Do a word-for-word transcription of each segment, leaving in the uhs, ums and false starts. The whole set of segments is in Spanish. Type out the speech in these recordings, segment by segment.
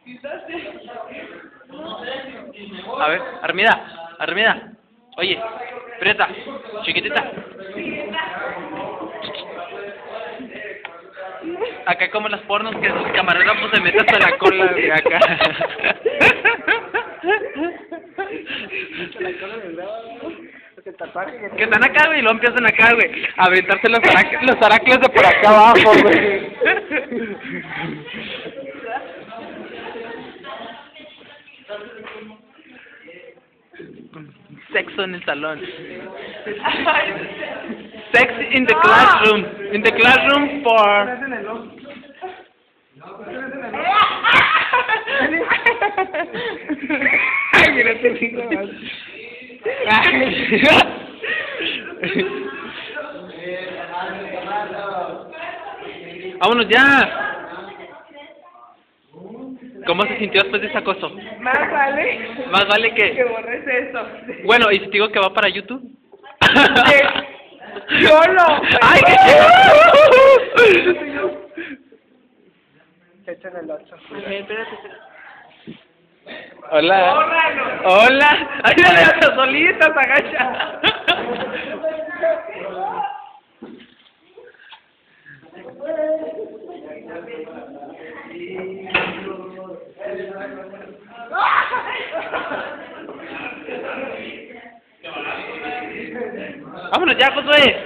A ver, Armida, Armida. Oye, Prieta, chiquitita. Acá como las pornos que el camarógrafo se mete hasta la cola de acá. Que están acá, güey, y lo empiezan acá, güey, a aventarse los, arac los aracles de por acá abajo, güey. Sexo en el salón. Sex in the classroom. In the classroom for... Ay, mira, te digo. Vámonos ya. ¿Cómo se sintió después de ese acoso? Más vale. Más vale que... Que borres eso. Bueno, ¿y si te digo que va para YouTube? Yo no. ¡Ay, qué chido! Te echan el ocho. Espérate, espérate. Hola. ¡Bórralo! Hola. ¡Ay, dale a tus solitas, agacha! Vámonos ya, Josué.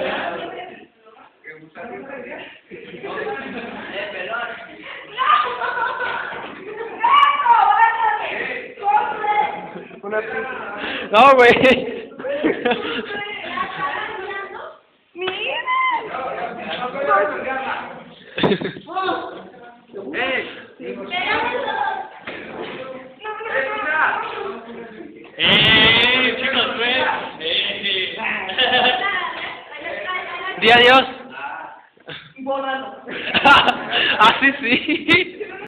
No, güey. ¡Mira! ¡Eh! ¡Eh, chicos, pues! ¡Eh! ¡Di adiós! Bórralo. ¡Ah, sí, sí!